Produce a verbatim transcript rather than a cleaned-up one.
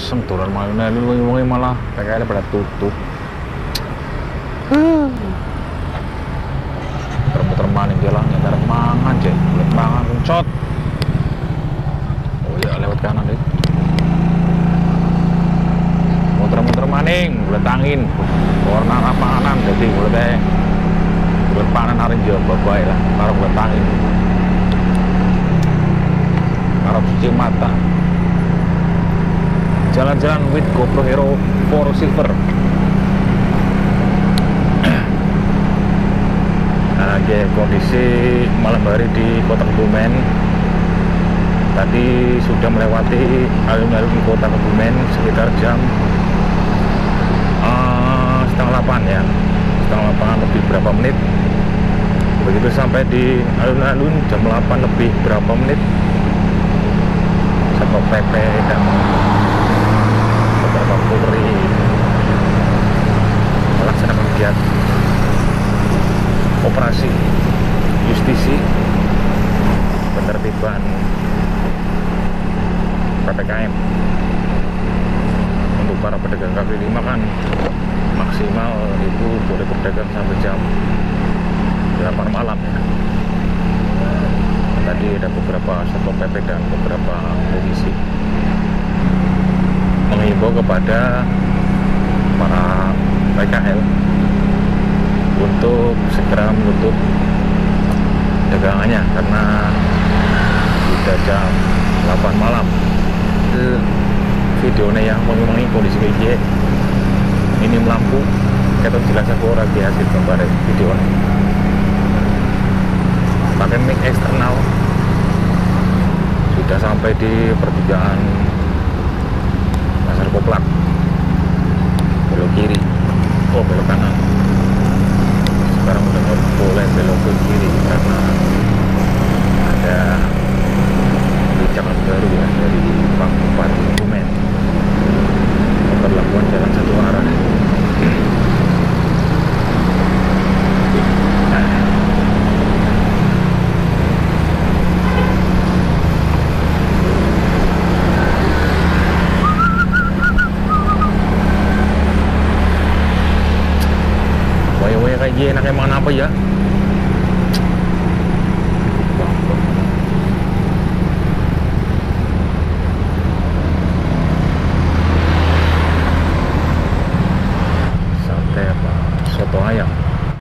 mesem dolan melu wong malah P K L pada tutup. Muter-muter maning jalan nyetar mangan cek, buat mangan kencot. Oh ya lewat kanan deh. Muter-muter maning, buat angin, warna lapangan jadi buat teh buat panen hari jauh bapak lah, taruh buat angin. Harap cuci mata. Jalan-jalan with GoPro Hero four Silver. Nah, lagi kondisi malam hari di Kota Kebumen. Tadi sudah melewati alun-alun Kota Kebumen sekitar jam uh, setengah delapan ya, setengah delapan lebih berapa menit. Begitu sampai di alun-alun jam delapan lebih berapa menit, Satpol P P dan beberapa Polri melaksanakan kegiatan operasi justisi penertiban P P K M. Untuk para pedagang kaki lima kan maksimal itu boleh berdagang sampai jam delapan malam ya. Tadi ada beberapa Satpol P P dan beberapa polisi menghimbau kepada para P K L untuk segera menutup dagangannya karena sudah jam delapan malam. Itu videonya yang mengenai kondisi kayak ini lampu kita jelas aku orang di hasil gambar video ini pakai mic eksternal. Sudah sampai di pertigaan Pasar Koplak, belok kiri, oh belok kanan. Sekarang udah nggak boleh belok ke kiri karena ada kebijakan baru ya dari Pak Bupati Kebumen, pemberlakuan jalan satu arah. Kayak enaknya makan apa ya?